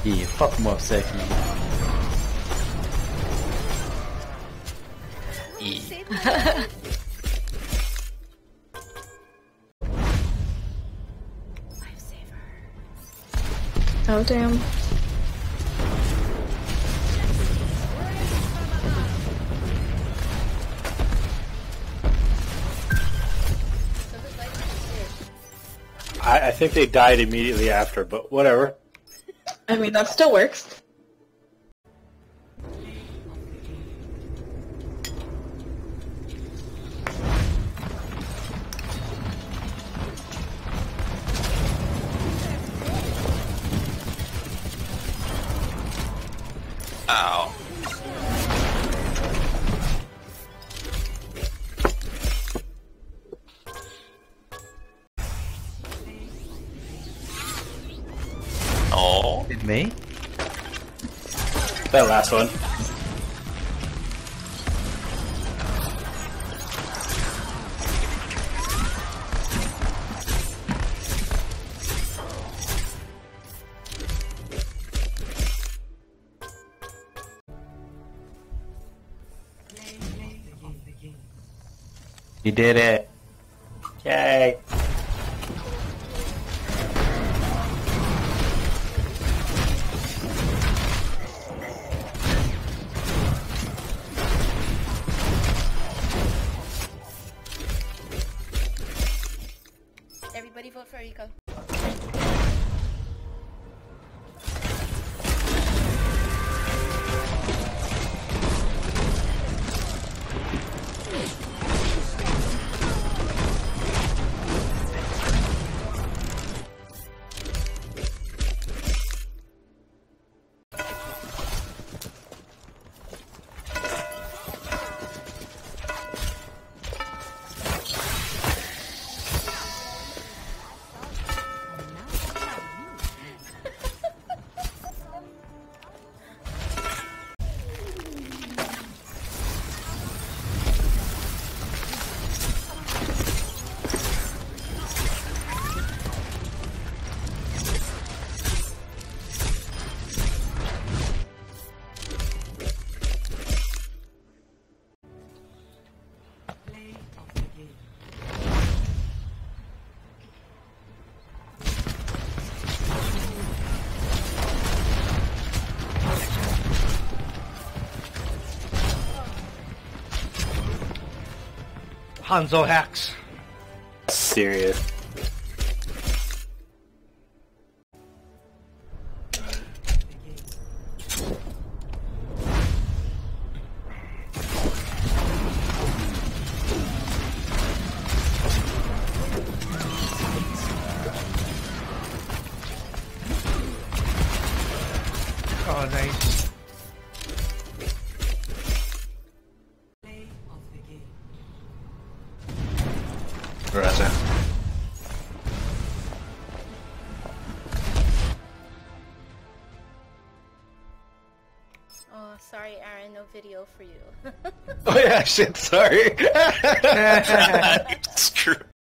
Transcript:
Yeah, fuck Moseki. Yeah. Oh damn. I think they died immediately after, but whatever. I mean, that still works. Ow. Oh. Did me? That last one. You did it. Yay. Everybody vote for Rico. Hanzo hacks. Serious. Oh, nice. Reza. Oh, sorry, Arin, no video for you. Oh yeah, shit, sorry. Screw.